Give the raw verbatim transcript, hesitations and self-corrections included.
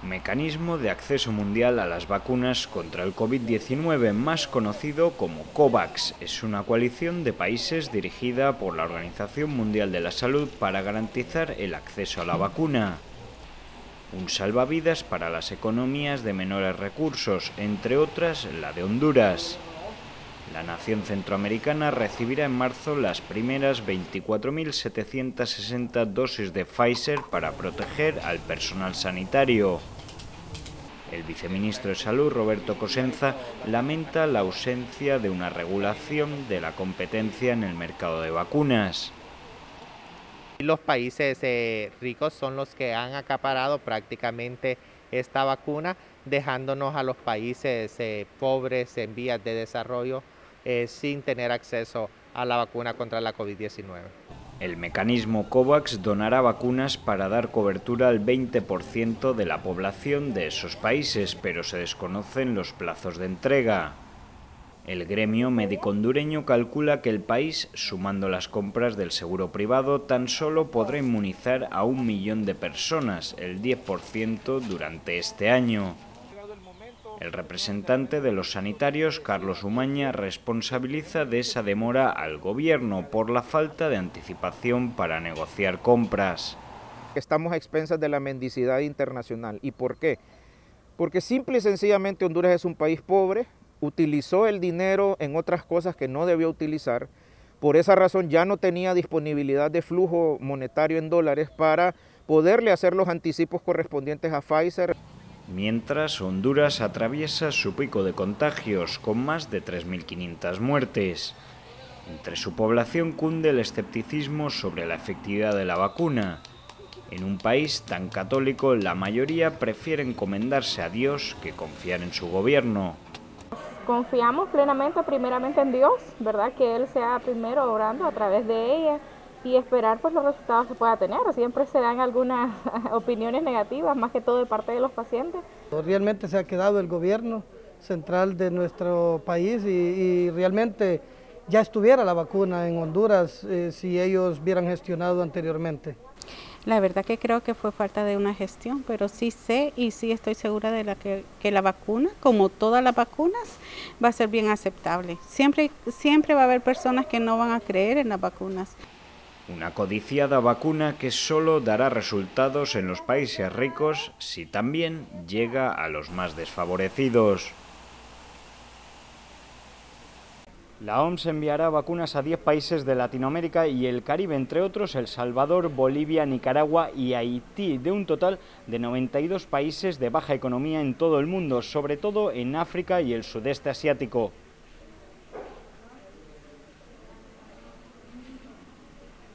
Mecanismo de acceso mundial a las vacunas contra el COVID diecinueve, más conocido como COVAX. Es una coalición de países dirigida por la Organización Mundial de la Salud para garantizar el acceso a la vacuna. Un salvavidas para las economías de menores recursos, entre otras la de Honduras. La nación centroamericana recibirá en marzo las primeras veinticuatro mil setecientas sesenta dosis de Pfizer para proteger al personal sanitario. El viceministro de Salud, Roberto Cosenza, lamenta la ausencia de una regulación de la competencia en el mercado de vacunas. Los países eh, ricos son los que han acaparado prácticamente esta vacuna, dejándonos a los países eh, pobres en vías de desarrollo eh, sin tener acceso a la vacuna contra la COVID diecinueve. El mecanismo COVAX donará vacunas para dar cobertura al veinte por ciento de la población de esos países, pero se desconocen los plazos de entrega. El gremio médico hondureño calcula que el país, sumando las compras del seguro privado, tan solo podrá inmunizar a un millón de personas, el diez por ciento durante este año. El representante de los sanitarios, Carlos Umaña, responsabiliza de esa demora al gobierno por la falta de anticipación para negociar compras. Estamos a expensas de la mendicidad internacional. ¿Y por qué? Porque simple y sencillamente Honduras es un país pobre, utilizó el dinero en otras cosas que no debió utilizar. Por esa razón ya no tenía disponibilidad de flujo monetario en dólares para poderle hacer los anticipos correspondientes a Pfizer. Mientras, Honduras atraviesa su pico de contagios, con más de tres mil quinientas muertes. Entre su población cunde el escepticismo sobre la efectividad de la vacuna. En un país tan católico, la mayoría prefiere encomendarse a Dios que confiar en su gobierno. Confiamos plenamente, primeramente en Dios, ¿verdad? Que Él sea primero orando a través de ella y esperar pues los resultados que pueda tener. Siempre se dan algunas opiniones negativas, más que todo de parte de los pacientes. Realmente se ha quedado el gobierno central de nuestro país y, y realmente ya estuviera la vacuna en Honduras eh, si ellos hubieran gestionado anteriormente. La verdad que creo que fue falta de una gestión, pero sí sé y sí estoy segura de la que, que la vacuna, como todas las vacunas, va a ser bien aceptable. Siempre, siempre va a haber personas que no van a creer en las vacunas. Una codiciada vacuna que solo dará resultados en los países ricos si también llega a los más desfavorecidos. La O M S enviará vacunas a diez países de Latinoamérica y el Caribe, entre otros El Salvador, Bolivia, Nicaragua y Haití, de un total de noventa y dos países de baja economía en todo el mundo, sobre todo en África y el sudeste asiático.